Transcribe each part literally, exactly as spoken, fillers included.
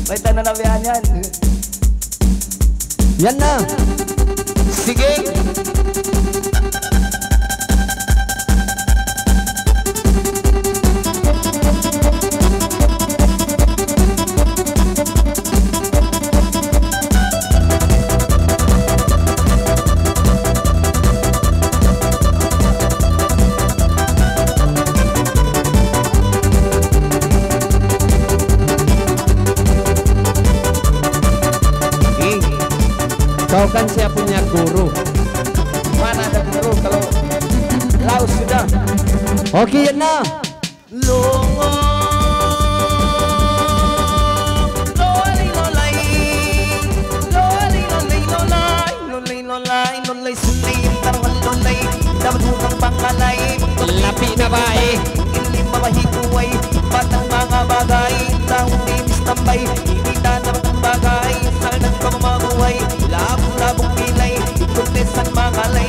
May tananabihan yan. Yan na. Sige. Kau kan siya punya guru. Mana ada guru kalau laos sudah. Oke, yan na. Longo lolay lolay lolay lolay lolay lolay lolay lolay sulay tarwal lolay dapat hukang pangalay Lapi na bae. Ilim mabahikuay batang mga bagay taong limis tambay imita na batang bagay saan nagpamabuhay labong-labong pilay ikontesan mga lay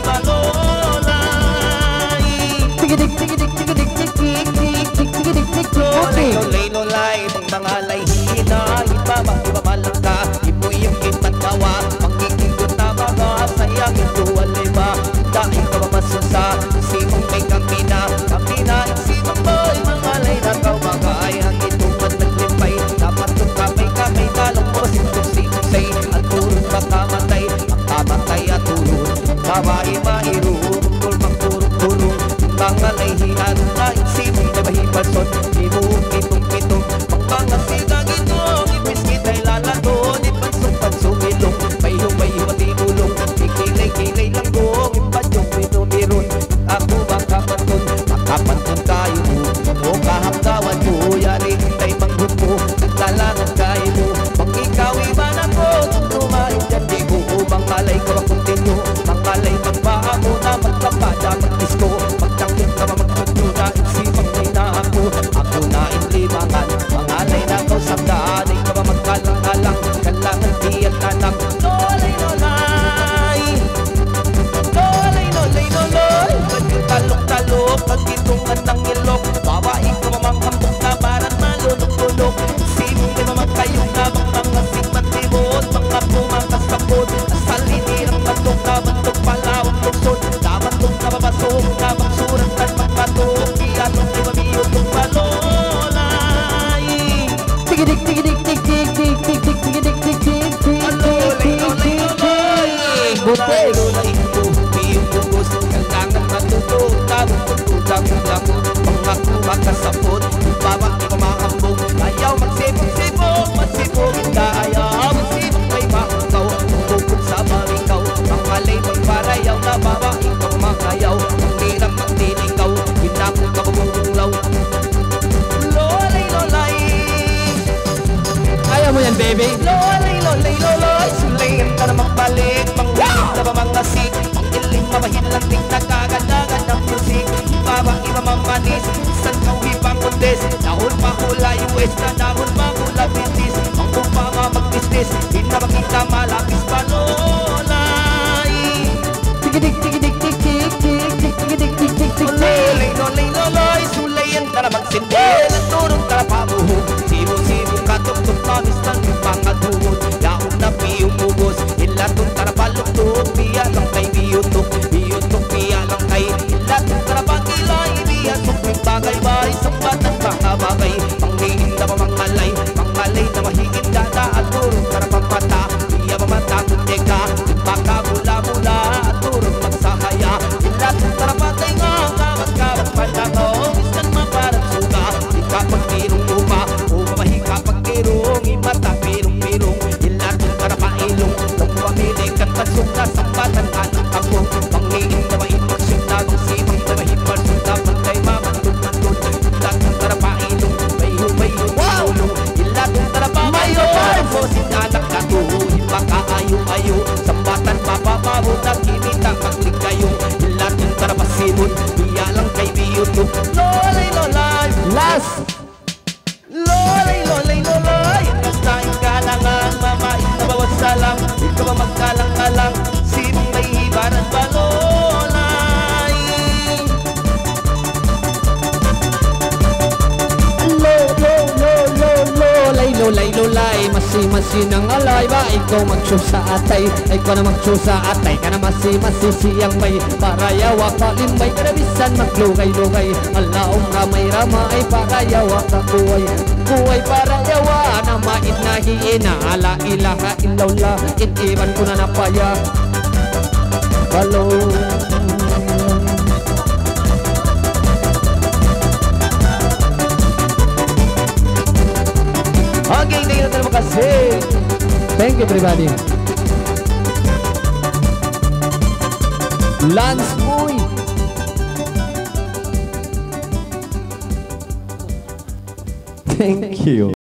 balolay Tigidik, tigidik, tigidik, tigidik, tigidik, tigidik, tigidik. lolay lolay lolay itong mga lay hina iba iba malangka ipo yung kitatawa pangkikindot na mga sayang ito waliba dahil ka ba masusa isipong may kamina kamina isipong boy mga lay na kau mga ay hangin tumat naglipay dapat itong kamay-kamay talong mo sinusay at turun makamatay ang kamatay at turun babae mairong tungkol magturong-turong mga lay hinan na isipong may mahipalson ibuong pitong-pitong ang mga sigang itong ipiskit ay lalaton ipansong-pansong ilong mayhong-mayhong at imulong ikilay-kilay lang gong ipadyong minumiron ako bang kapanton makapanton kayo mo o kahamdawan mo yari hintay manghut mo naglalangan kayo mo pag ikaw iba na ko tumahin dyan di ko ubang malay ko ang kontinyo mangalay magpaa mo na magpapada magdisko magtangkit ka mamagpunto na isipang may na ako ako na inlimangan mangalay na kau samdaan ay ka ba magkalang-alang kalangan di at anak lolay lolay lolay lolay lolay pagyung talok-talok pagkitungan ng ilok babae ka mamanghambok na barat malulok-lulok sipong may mamagkayong labang mga sigmatibot mga pumakasapot asalinirang batok na batok palawang luksod dapat tong nababasok na magsurang at magpatok iyanong ay mamiyotong balolay Tigidik, tigidik, tik, tik, tik, tik, tik, tigidik, tik, tik, tik, lolay lolay lolay lolay lolay biyong bugos kailangan matutog tabong pagtutang lang mga kumakasapot baba di kumakambog ayaw magsipog-sipog magsipog hindi ayaw magsipog may makaw bukod sa marikaw mga lay magparayaw na baba ikaw makayaw ang hirap magdilikaw hinapon ka bumubulaw lolay lolay Ayaw mo yan, baby. lolay lolay lolay sulayan ka na magbalik manghulog na ba mga sik ang iling mabahilantik na kagandagan ng musik ibabang iba mamanis isang kauhipang kundes dahon pa hula U S na dahon pa hula British ang kumpa nga mag-business di na makita malapis balolay Tigidik, tigidik, tik, tik, tik, tik, tigidik, tik, tik, tik, lolay lolay lolay sulayan ka na magsindel at turong ka na pabuhog sibo-sibo ka tuktok mamis ng pangaduhod yaong na piyong mugos ilatong ka na paluktok piya lang kay biyutok biyutok piya lang kay ilatong ka na pangilay piya sukwing bagay ba isang batang mga bagay panghihin na mamangalay mangalay na mahigin dada at turong ka na pampata piya mamata kundi ka baka mula-mula at turong magsahaya ilatong ka na patay nga kamat-kamat panakaw isang maparang suga ikapag pirong lupa o mamahika pag pirong imata pirong-pirong ilatong ka na pailong nung pamili ka't pasok na sampatan ka ng kapong panghihin na maimaksyon na kung sipang na mahimarsyon dapat kay mamantun-mantun ilatong ka na pailong mayhong-mayhong ilulong ilatong ka na pamayong posin anak na tuhuhin baka ayaw-ayaw sambatan papapabot at kinita maglig kayo ilatong ka na pasibon iya lang kay biyutok lolay lolay Last. lolay lolay lolay basta ikalangan mamait na bawat salang ikaw ba magkalang-kalang sipong may hibaran balolay Lo, lo, lo, lo, lo, lay, lo, lulay-lulay, masi-masi ng alay ba? Ikaw magsusa atay, ikaw na magsusa atay, ka na masi-masi siyang may para yawa kalimbay, karabisan maglugay-lugay, alaom ramay-ramay para yawa ka buhay, buhay para yawa na mait na hiina, ala ilaha illallah, itiban ko na napaya. Hello. Okay, thank you, terima kasih. Thank you everybody. Lance Boy. Thank you.